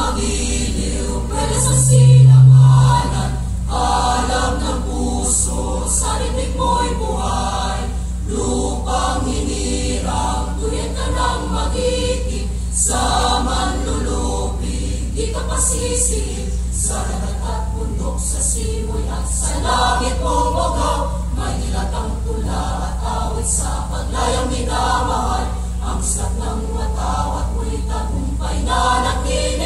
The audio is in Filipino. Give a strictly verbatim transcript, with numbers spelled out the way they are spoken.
magiliw, pwede sa silanganan. Alam ng puso, sa ribig mo'y buhay. Lupang hinirang, tuyet ka ng magiging. Sa manlulupig, di ka pasisig. Sa dagat at bundok, sa simoy at sa langit bumugaw. May nilatang tula at awit sa paglayang minamahal. Ang sarap ng watawat mo'y tagumpay na nakinig.